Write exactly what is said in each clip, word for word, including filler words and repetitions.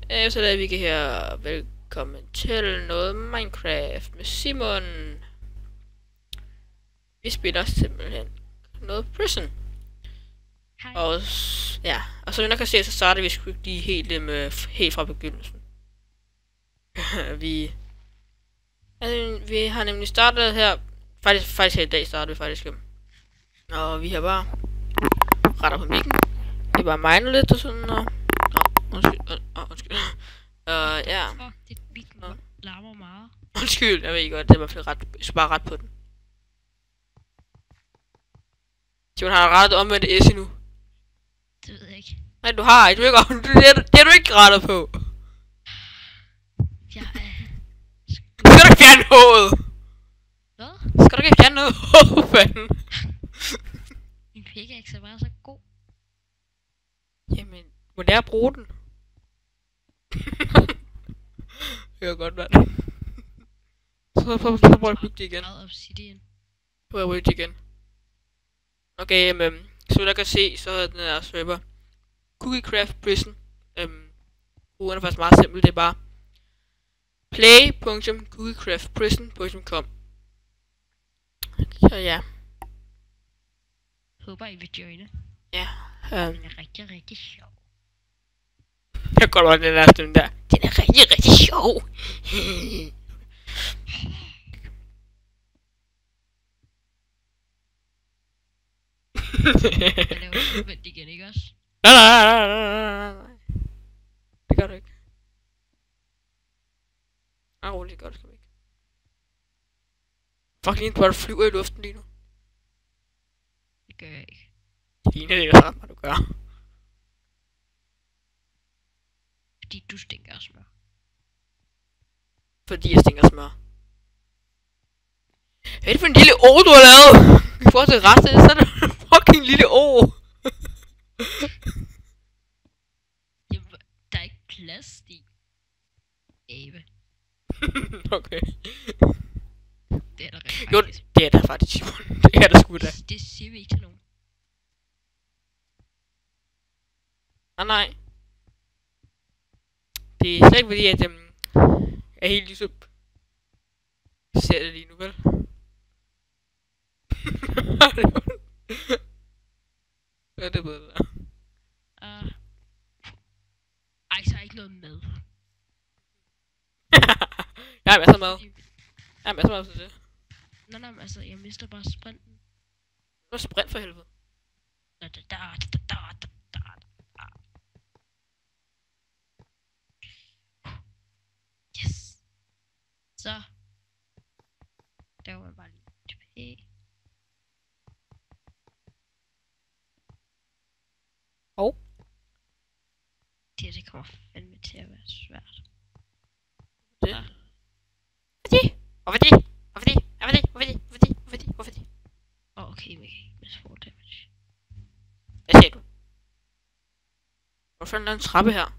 Øh, så er vi kan her. Velkommen til noget Minecraft med Simon. Vi spiller simpelthen noget Prison. Hej. Og ja, og som jeg kan se, så starter vi sgu lige helt, med, helt fra begyndelsen. vi, altså, vi har nemlig startet her, faktisk, faktisk her i dag startede vi faktisk. Og vi har bare retter på mikken. Det er bare mine lidt og sådan, og... Åh, undskyld, åh, undskyld. Uh, ja. Fuck, det mikken larmer meget. Undskyld, jeg ved ikke godt, det er i hvert fald ret, jeg skal bare ret på den. Simon, har du rettet omvendt S endnu? Det ved jeg ikke. Nej, du har ikke, du ikke, det, er, det er du ikke rettet på. Jeg er... Nu skal du ikke fjerne hovedet. Hvad? Skal du ikke fjerne noget hoved, fanden? Min pickaxe er bare så god. Jamen, må lære at bruge den. Det var godt, mand. Så prøv at prøve at bygge det igen. Meget obsidian. Prøv at bygge det igen. Okay, um, så der kan se, så er den her server Cookiecraft Prison. Um, Brugeren er faktisk meget simpel, det er bare play punktum cookiecraftprison punktum com. Så ja. Håber I vil joine. Ja. Um, Den er rigtig, rigtig sjov. jeg kan godt lide den der stund der. Den er rigtig, rigtig sjov. Jeg laver omvendt igen, ikke også? Nej, nej, nej, nej, nej, nej. Det gør du ikke. Nej, roligt, det gør du sgu ikke. Fuck, lige du bare flyver i luften lige nu. Det gør jeg ikke. Det ligner det, jeg hvad du gør. Fordi du stinker af smør. Fordi jeg stinker smør. Hvad er det for en lille å, du har lavet? I forhold til resten, så er det en fucking lille å. Jamen, der er ikke plads i. Abe. Okay. Det er der rent Jo, faktisk. det er der faktisk, Simon. Det er der sgu da. Det, det siger vi ikke til nogen. Nej, nej. Det er slet ikke fordi, at øhm, jeg er helt ligesom ser det lige nu, vel? Hvad er det på det der? Uh, ej, så er ikke noget med. Jeg har masser af mad. Jeg har masser af mad til det. Nej, nej, men altså, jeg mister bare sprinten. Du er sprint for helvede. Da, da, da, da, da, da, da, da. Yes. Så. Der var man bare lige tilbage. Hov. Det her, det kommer fandme til at være svært. Det. Ja. Hvorfor det? Hvorfor det? Hvorfor det? Hvorfor det? Hvorfor det? Hvorfor det? Hvorfor det? Åh, oh, okay, men jeg kan ikke miste four damage. Hvad siger du? Hvorfor er der en trappe her?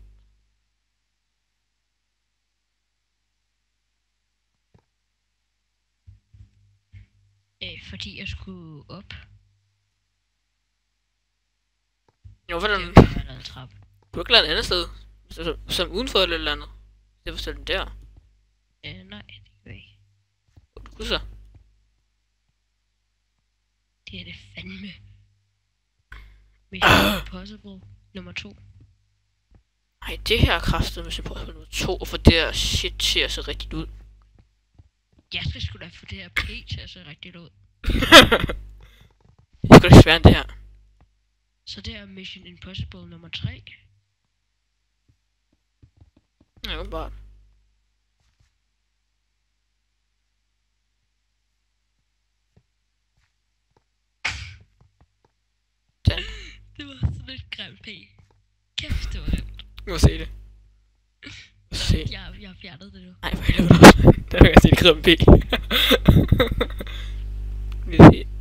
Øh, fordi jeg skulle op. Jo, hvorfor er der Det en... var en anden trappe. Du har ikke lavet et andet sted. Som, som udenfor eller et eller andet. Det var sådan der. Øh, nej, det gør jeg ikke. Du kunne så. Det er det fandme. Mission Impossible nummer to. Ej, det her er kraftet med Impossible nummer to, for det her shit ser så rigtigt ud. Jeg skal sgu da få det her P til at se rigtigt ud. Det er sgu da ikke svært end det her. Så det er Mission Impossible nummer tre. Ja, åbenbart. Den. Det var sådan et grimt P. Kæft, det var nemt. Du må se det. Se. Jeg, jeg har fjernet det nu. Nej, for helvede også. Der vil jeg se det grimme P. Lige se.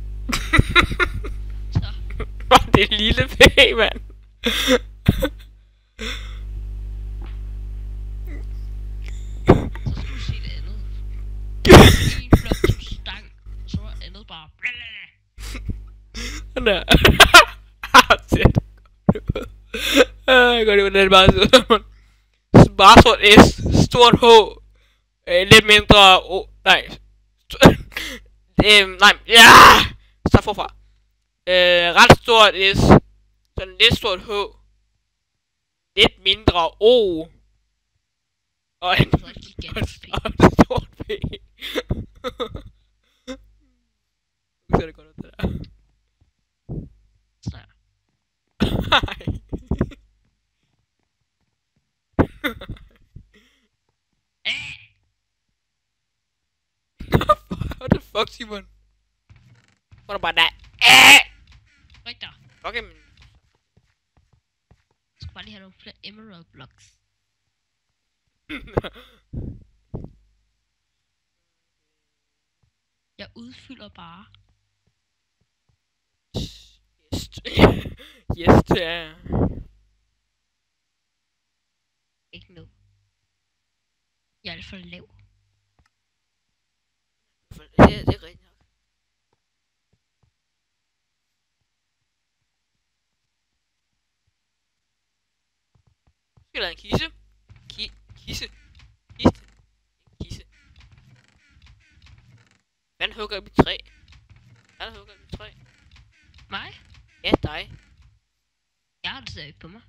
Så. Åh, det er en lille P, mand. Så skal du se det andet. En flot som stang. Og så var andet bare... Den der. Ah, shit. Ah, jeg gør det, hvordan det bare sidder. bare stort S, stort H, øh, lidt mindre O, nej, øh, nej, ja, start forfra, øh, ret stort S, sådan lidt stort H, lidt mindre O, og en, Så er det gigantisk P. og et stort P. Nu ser det godt ud, det der. Så. Nej. Ah! What the fuck, Simon? Hvor er bare der? Ah! Rigtig. Okay, men... Jeg skal bare lige have nogle flere emerald blocks. Jeg udfylder bare. Yes, yes, det er jeg. Ikke nu. Jeg er alt for lav. For det, det er rigtigt nok. Skal der en kisse? Ki kisse? Kiste? En kisse. Hvad hugger op i træ? Hvad hugger op i træ? Mig? Ja, dig. Jeg har det stadig ikke på mig.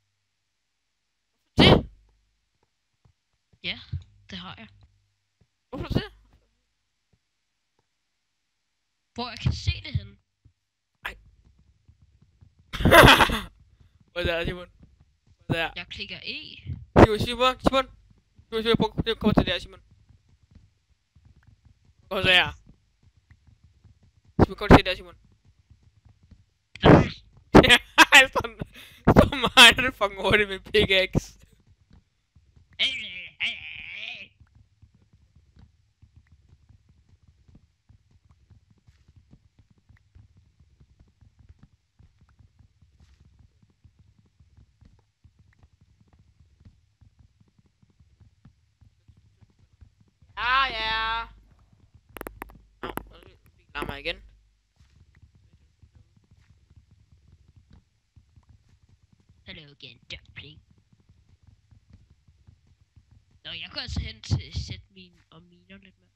Det? Ja, det har jeg. Hvorfor det? Hvor jeg kan se det henne. Hvor er det, Simon? Hvor er det? Jeg klikker E. Simon, Simon, Simon. Simon, Simon, prøv at komme til det her, Simon. Hvor er det her? Simon, kom til det her, Simon. Ja, sådan, så meget er det fucking hurtigt med pickaxe. Ja, ja. Nå, vi klarer mig igen. Hello again, dumpling. Nå, jeg går altså hen til at sætte mine og miner lidt mere.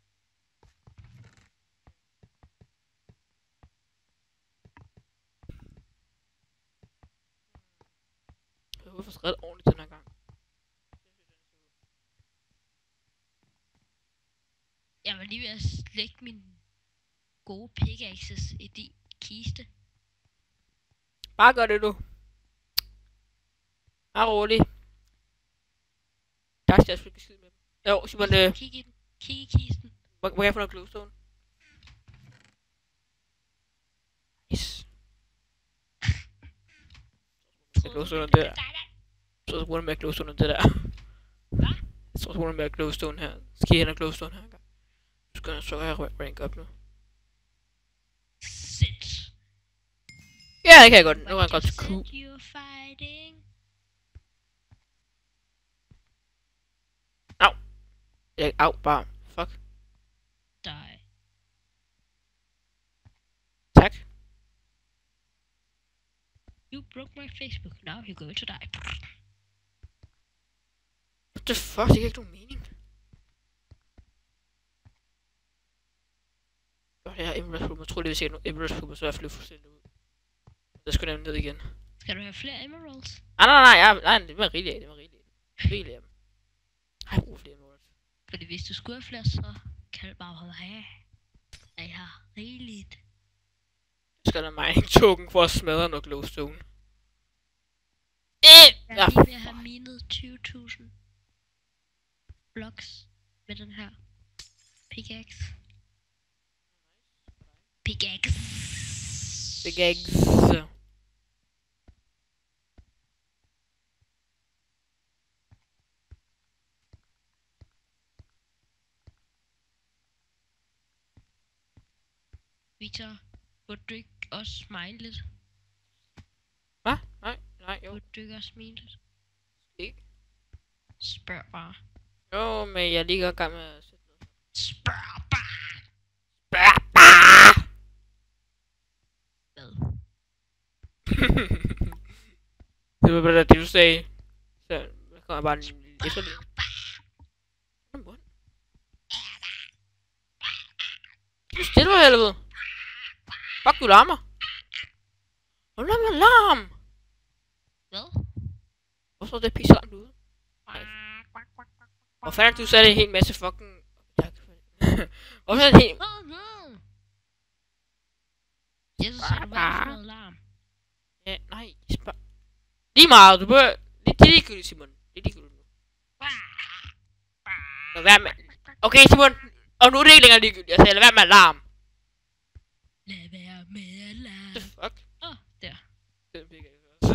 Jeg håber, at få skrevet ordentligt den her gang. Jeg var lige ved at slække mine gode pickaxes i de kiste. Bare gør det, du. Bare rolig. Der skal jeg selvfølgelig skide med dem. Jo, Simon, øh, Kig i den. Kig i kisten. hvor, hvor kan jeg få noget glowstone? Yes. Jeg skal glowstone under det der. Så jeg bruger mere glowstone under det der. Hvad? Jeg tror, jeg bruger mere glowstone her. Skal jeg hen og glowstone her engang? Nu skal jeg så have rank op nu. Sit. Ja, det kan jeg godt. Nu kan jeg godt til Q. You fighting. Au. Jeg, au, bare. Fuck. Die. Tak. You broke my Facebook. Now you're going to die. What the fuck? Det giver ikke nogen mening. Godt, jeg har Emerald Pooper. Jeg tror, det vil sige, at Emerald Pooper, så er jeg flyttet fuldstændig ud. Jeg skal nemlig ned igen. Skal du have flere emeralds? Ah, nej, nej, nej, nej, det var rigeligt af, det var rigeligt af. Rigeligt af dem. Jeg har brug for flere Emeralds. Fordi hvis du skulle have flere, så kan du bare holde her. Jeg har rigeligt. Jeg skal der mining token for at smadre noget glowstone. Eh! Jeg Ja, er lige ved at have minet tyve tusind blocks med den her pickaxe. Pickaxe. big eggs. Victor, burde du ikke også smile lidt? Hvad? Nej, nej, jo. Burde du ikke også smile lidt? Ikke. Spørg bare. Jo, men jeg er lige i gang med at sætte noget. Spørg bare! Bah, bah! Hvad? Det var bare det, du sagde. Så der kommer bare en efterligning. Du er stille for helvede. Fuck, du larmer. Hvor lader man larm? Hvad? Hvorfor er det pisse langt ude? Hvor fanden du sagde det en hel masse fucking... Hvorfor er det helt... Jesus, så er du bare sådan noget larm. Ja, nej, spørg... Lige meget, du bør... Det er ligegyldigt, Simon. Det er ligegyldigt nu. Lad være med... Okay, Simon. Og nu er det ikke længere ligegyldigt. Jeg sagde, lad være med alarm. Lad være med alarm. The fuck? Åh, oh, der. Den fik jeg ikke også.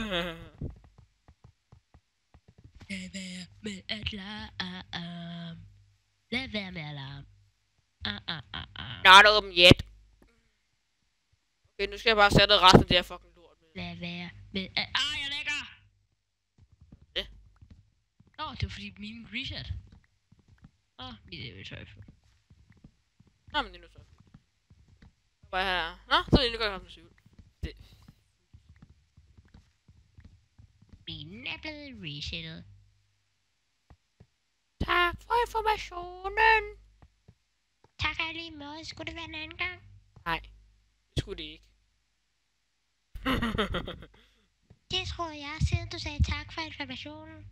Lad være med alarm. Lad være med alarm. Ah, ah, ah, ah. Not open yet. Okay, nu skal jeg bare sætte resten af det her fucking lort med. Lad være med at... Ah, jeg lægger! Det? Nå, det var fordi min reset. Åh, oh, mit inventory. Nå, men det er nu så. Bare her. Nå, så er det nu godt have syv. Det. Min er blevet resettet. Tak for informationen. Tak og lige måde. Skulle det være en anden gang? Nej, det skulle det ikke. Det troede jeg, siden du sagde tak for informationen.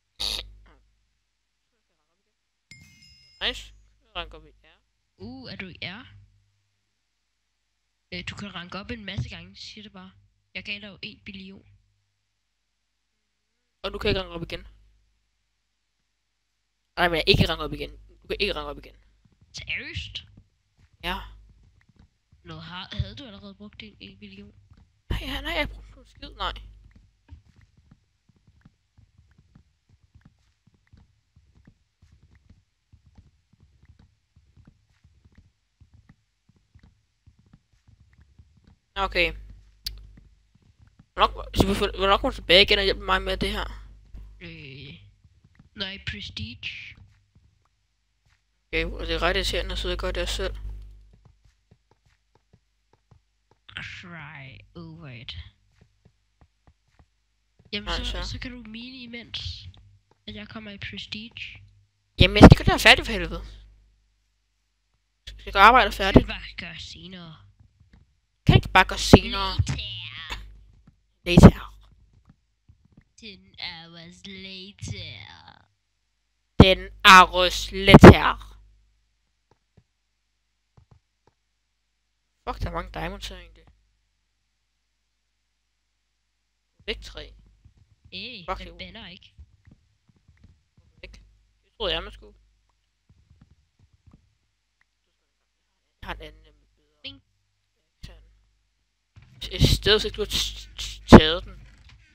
Nice. Rank op i R. Uh, er du i R? Øh, du kan ranke op en masse gange, siger det bare. Jeg gav dig jo en billion. Og du kan ikke ranke op igen. Nej, men jeg ikke ranke op igen. Du kan ikke ranke op igen. Seriøst? Ja. Nå, har, havde du allerede brugt en, en billion? Nej, ja, nej, jeg brugte noget skid, nej. Okay. Hvornår, hvornår kommer du tilbage igen og hjælper mig med det her? Øh... Nej, prestige. Okay, og det er ret irriterende at sidde og gøre det selv. Cry over it. Jamen, Nej, så, så. så kan du mine imens, at jeg kommer i prestige. Jamen, jeg skal gøre det færdigt for helvede. Jeg skal gøre arbejdet Det færdigt. kan bare gøre senere. Kan ikke bare gøre senere. Later. Later. Ten hours later. Den arros letter. Fuck, der er mange diamonds her egentlig. Væk tre. Øh, Fuck, den jo. bænder ikke. Væk. Det troede jeg, man skulle. Jeg har en anden nemlig bedre. Bing. I stedet for, at du har t- t- taget den.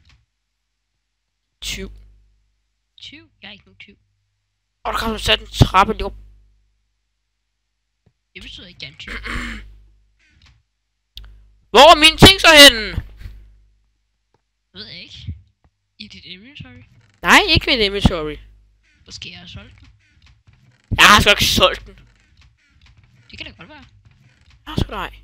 tyv. tyv? Jeg er ikke nogen tyv. Og der kan du sætte en trappe lige op. Det betyder ikke, jeg er en tyv. Hvor er mine ting så henne? Jeg ved jeg ikke. I dit inventory? Nej, ikke mit inventory. Måske jeg har solgt den. Jeg har sgu ikke solgt den. Det kan da godt være. Jeg har sgu nej.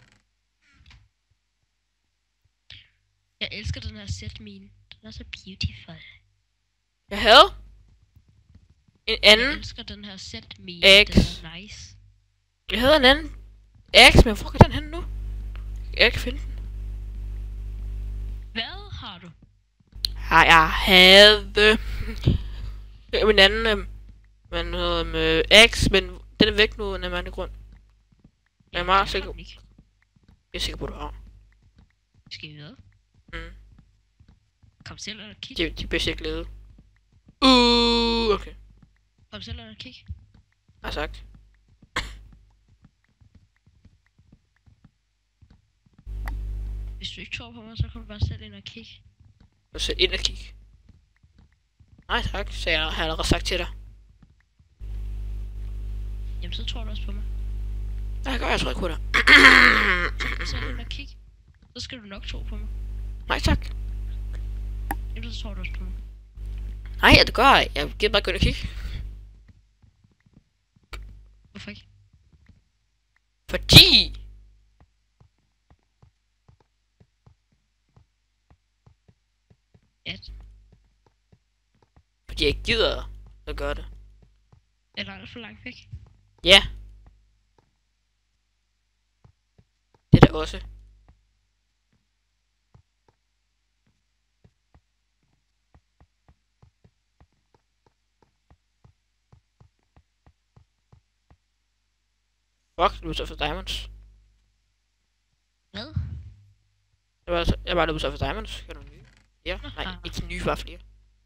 Jeg elsker den her set mine. Den er så beautiful. Jeg havde en Jeg anden. elsker den her set mine. X. Den er nice. Jeg havde en anden X, men hvor er den henne nu? Jeg kan ikke finde den. Hvad har du? Ja, jeg havde en anden, øh, men noget med X, men den er væk nu af en anden grund. Jeg er meget sikker. Ikke. Jeg er sikker på, at du har. Skal vi videre? Mm. Kom selv og kig. De, de bedste glæde. Uh, okay. Kom selv og kig. Har sagt. Hvis du ikke tror på mig, så kan du bare selv ind og kigge. Og så ind og kigge. Nej tak, så jeg har allerede sagt til dig. Jamen så tror du også på mig. Jeg gør, jeg tror ikke på dig. Så selv ind og kigge. Så skal du nok tro på mig. Nej tak. Jamen så tror du også på mig. Nej, det gør jeg. Jeg gider bare gå ind og kigge. Hvorfor ikke? Fordi... At? Fordi de ikke gider at gøre det. Eller alt for langt væk. Ja. Det er der også. Fuck, du er så for diamonds. Hvad? Jeg var, jeg var løbet så for diamonds. Kan du nye? Ja, nej, Aha. ikke nye, bare flere.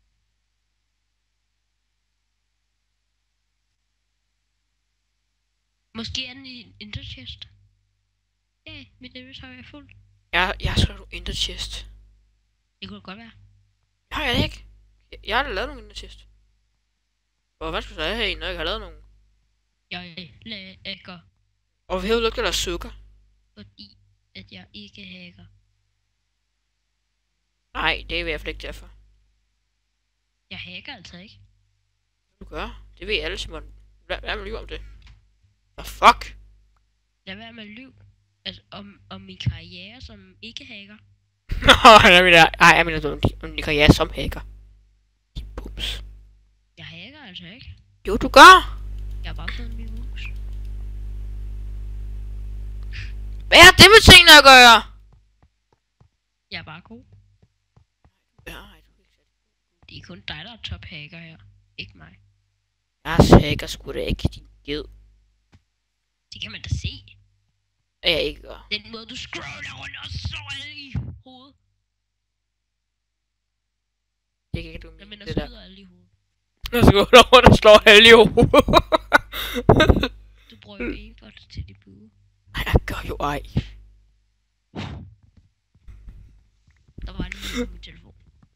Måske er den i en interchest. Ja, mit inventory er fuldt. Jeg, jeg har skrevet ender chest. Det kunne det godt være. Har jeg det ikke? Jeg, jeg har da lavet nogle ender chest. Hvor hvad skulle jeg have en, når jeg ikke har lavet nogen? Jeg lægger, Og vi har lugter der sukker. fordi at jeg ikke hacker. Nej, det er i hvert fald ikke derfor. Jeg hacker altså ikke. Du gør. Det ved alle, Simon. Hvad hvad med lyve om det? Hvad fuck? Lad være med at lyve. Altså, om, om min karriere som ikke hacker. Nå, jeg mener, ej, jeg mener om, om din karriere som hacker. Bums. Jeg hacker altså ikke. Jo, du gør. Jeg har bare fået min hus. Hvad har det med tingene at gøre? Jeg er bare god. Ja, ej, du er ikke sat. Det er kun dig, der er top hacker her. Ikke mig. Jeg hacker sgu da ikke din ged. Det kan man da se. At jeg ikke gør. Den måde du scroller rundt og slår alle i hovedet. Det kan ikke du Jeg mene, mener det der. skyder alle i hovedet. Jeg skal gå rundt og slå alle i hovedet. Du bruger jo aimbot til de bue. Ej, jeg gør jo ej. Der var lige på min telefon.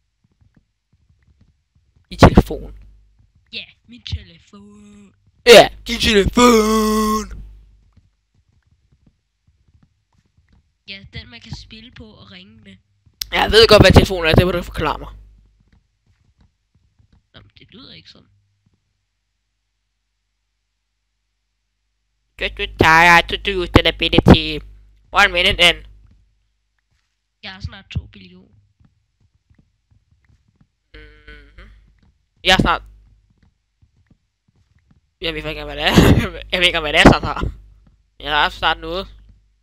I telefon. Ja, min telefon. Ja, din telefon. Ja, den man kan spille på og ringe med. Jeg ved godt, hvad telefonen er. Det må du forklare mig. Nå, men det lyder ikke sådan. Good, good, tired to do that ability. One minute then. Jeg har snart to billioner. Mm-hmm. Jeg er snart... Jeg ved ikke, hvad det er. Jeg ved ikke, hvad det er, snart har. Jeg har snart noget.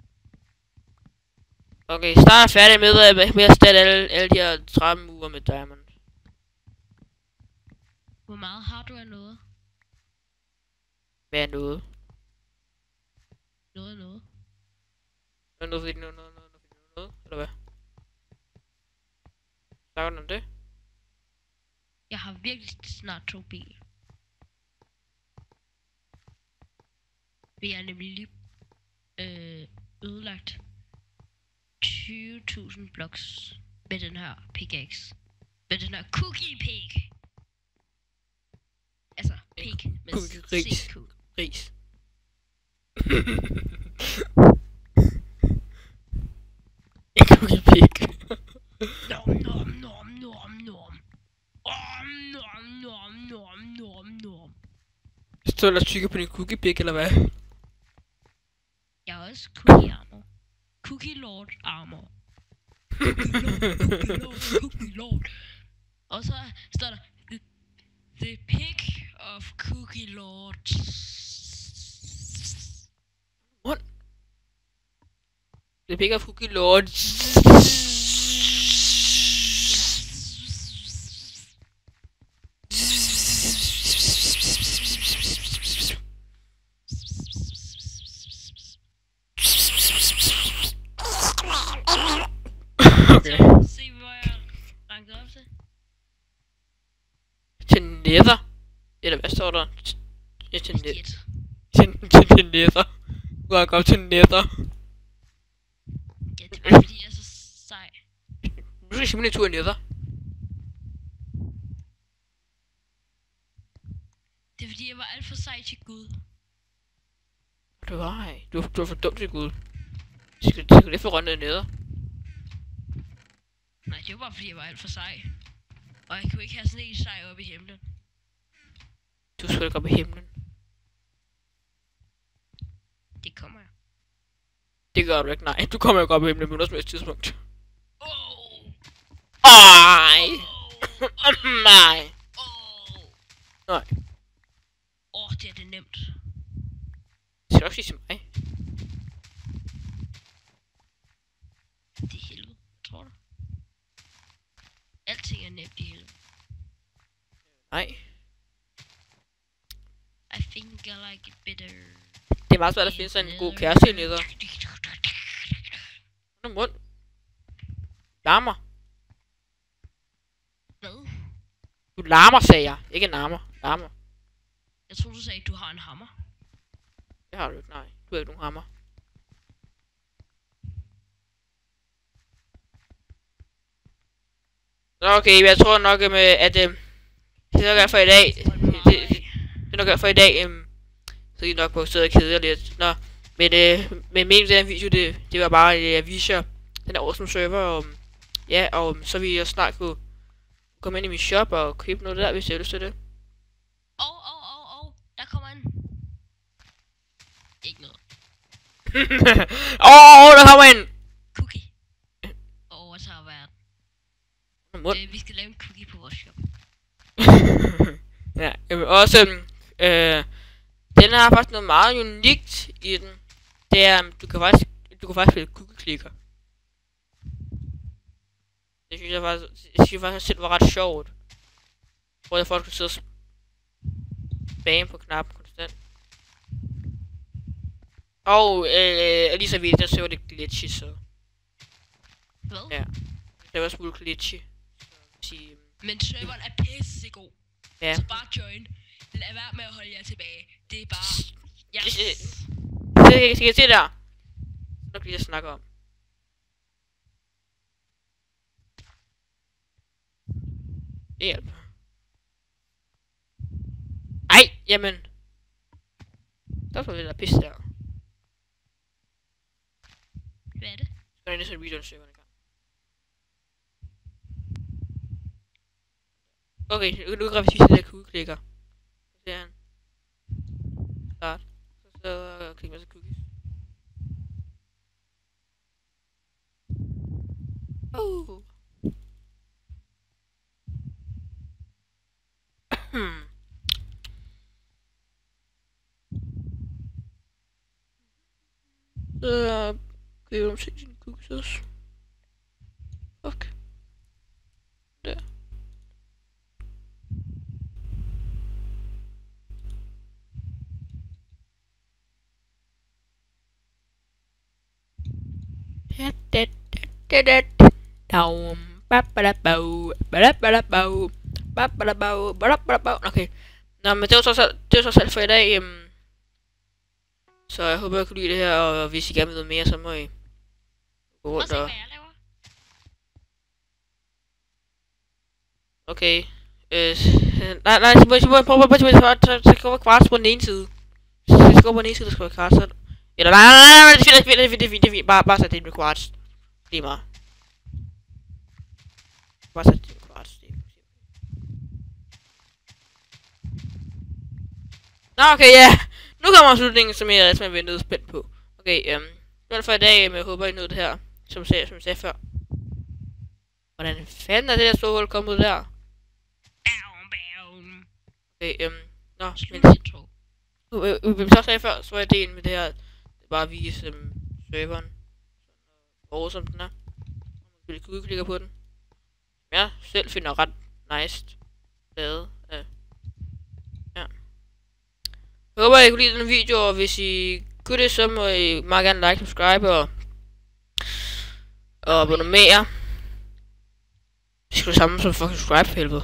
Okay, snart er færdig med, at- med at stille alle, alle de her tretten uger med diamond. Hvor meget har du af noget? Hvad er noget? Noget af noget. Hvad er noget, fordi noget, noget, noget, noget, fordi noget, eller hvad? Snakker du om det? Jeg har virkelig snart to biler. Vi er nemlig lige øh, ødelagt tyve tusind blocks med den her pickaxe. Med den her cookie pig. Altså pig med cookie ris. C Q. Ris. En cookie pig. Nom nom nom nom nom. Om nom nom nom nom nom. Står der tykker på din cookie pig, eller hvad? Jeg har også cookie armor. Cookie lord armor. Cookie lord, cookie lord, cookie lord. Og så står der the, the pick of cookie lord. What? The pig of cookie lord. Okay. Se hvor jeg ranket op til. Til nether. Eller hvad står der? Ja, til nether. Shit. Til, til, til nether. Nu går jeg godt til nether. Ja, det er bare fordi jeg er så sej. Nu skal jeg simpelthen en tur i nether. Det er fordi jeg var alt for sej til Gud. Du var ej. Du, du er for dum til Gud. Du skal, du skal lidt for rundt i nether. Nej, det var bare fordi jeg var alt for sej. Og jeg kunne ikke have sådan en sej oppe i himlen. Du skal ikke op i himlen. Det kommer jeg. Det gør du ikke, nej. Du kommer jo ikke op i himlen på noget som helst tidspunkt. Oh, Ej! oh, Nej! oh. Nej. Åh, oh, det er det nemt. Det skal du også sige til mig. Det er helvede, tror du? Alting er nemt i helvede. Nej. I think I like it better. Det er meget svært at finde sådan en god kæreste i nether. Under mund. Larmer. Hvad? Du larmer, sagde jeg. Ikke larmer. Larmer. Jeg tror du sagde, at du har en hammer. Det har du ikke, nej. Du har ikke nogen hammer. Nå, okay, jeg tror nok, at, at øh, det er nok for i dag. Det, det, det er nok for i dag. Øh, så er I nok på stedet og keder lidt. Nå, men øh, men meningen den video, det, det var bare, at jeg viser den her awesome server. Og, ja, og så vil jeg snart kunne komme ind i min shop og købe noget der, hvis jeg har lyst til det. Åh, åh, åh, åh, der kommer en. Ikke noget. Åh, oh, der kommer en! Cookie. Overtager verden. Øh, vi skal lave en cookie på vores shop. Ja, jamen også, øh, den har faktisk noget meget unikt i den. Det er, du kan faktisk, du kan faktisk spille cookie-klikker. Det synes jeg faktisk, det synes jeg faktisk selv var ret sjovt. Hvor jeg folk kunne sidde og spam på knappen konstant. Og øh, lige så vidt, der så var det glitchy, så. Hvad? Ja, det var smule glitchy. Så, sige, men serveren er pissegod. ja. Så bare join. Lad være med at holde jer tilbage. Det er bare. Ja. Det skal jeg se der. Nok lige at snakke om. Det hjælper. Ej, jamen. Der var det der pisse der. Hvad er det? Så er det sådan en video, serveren i gang. Okay, nu, nu kan vi vise det der cookie-klikker. Så ser han. Start. Så så klikker man så cookies. Oh. Hmm. Så kan jeg se sine cookies også. Okay. Der. Okay. Nå, men det var så selv, det var så selv for i dag. Um, så jeg håber, jeg kunne lide det her, og hvis I gerne vil noget mere, så må I gå rundt og... Okay. Øh, nej, nej, så må I prøve at prøve at så skal være kvarts på den ene side. Så skal gå på den ene side, der skal være kvarts. Eller nej, nej, nej, nej, det er fint, det er fint, det er fint, det er fint. Bare, bare sæt det med kvarts. Lige meget. Bare sæt det med kvarts. Nå, okay, ja. Nu kommer slutningen, som jeg er ventet spændt på. Okay, øhm. Det var for i dag, men jeg håber, I nåede det her. Som jeg sagde, som jeg sagde før. Hvordan fanden er det der store hul kommet ud der? Okay, øhm. Nå, men... Som jeg sagde før, så var ideen med det her. Det er bare at vise øhm, serveren. Og som den er. Og man kan klikke på den. Ja, selv finder ret nice lavet. Ja. Ja. Jeg håber, I kunne lide den video, og hvis I kunne det, så må I meget gerne like, subscribe og og abonnere. Det skal det samme som fucking subscribe, helvede.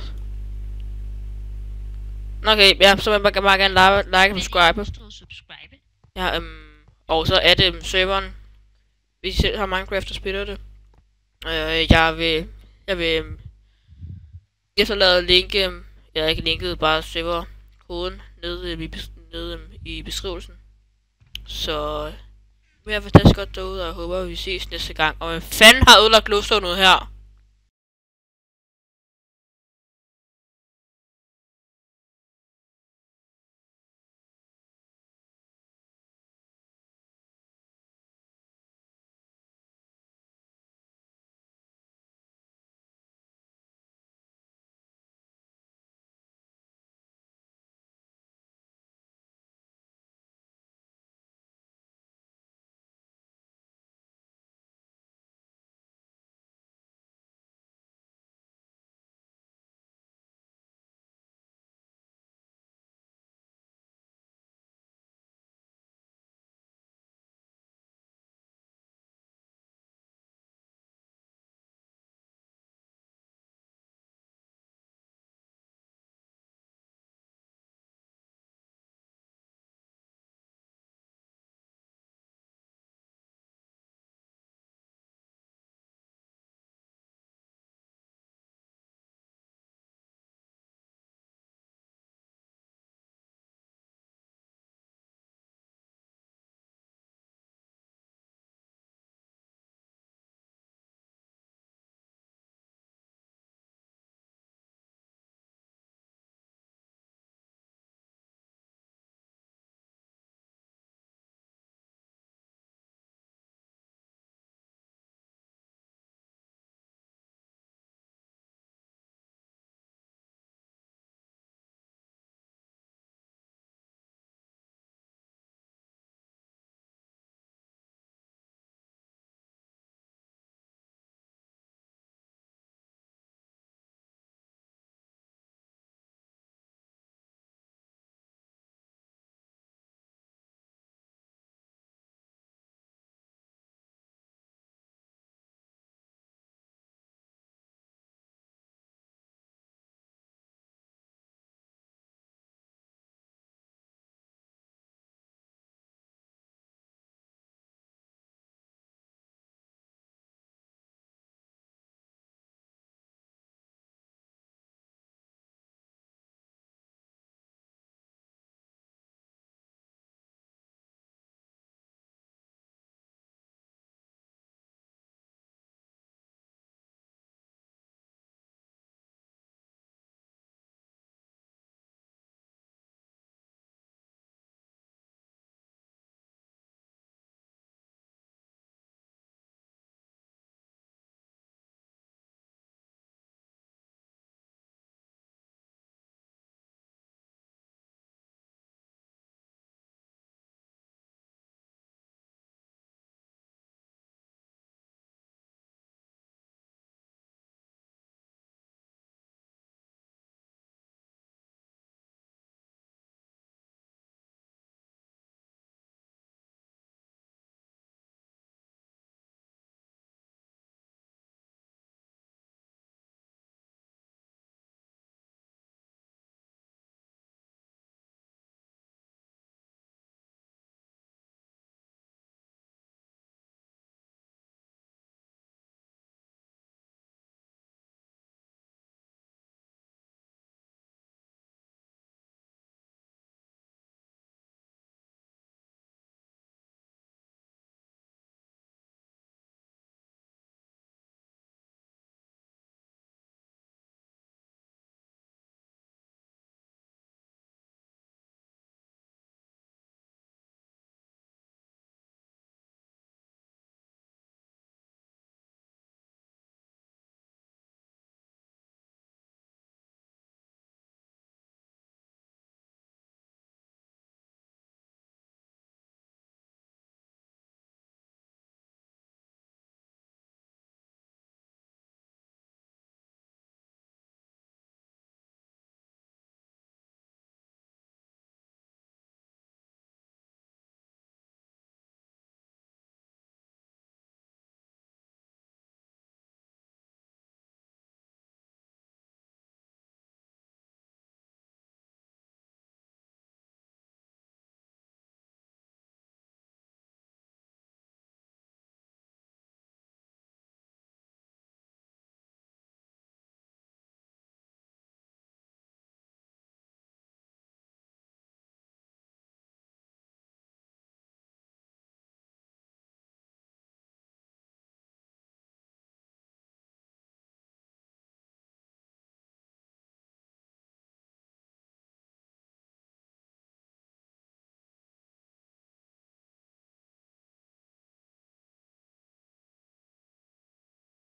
Okay, ja, så vil jeg meget gerne like og subscribe. Ja, øhm, og så er det um, serveren. Hvis I selv har Minecraft og spiller det. Øh, jeg vil, jeg vil um, efterlade linke, um, jeg har ikke linket, bare serverkoden nede, um, i, nede um, i beskrivelsen. Så, det er fantastisk godt derude, og jeg håber, vi ses næste gang. Og hvad fanden har ødelagt glowstone ud her?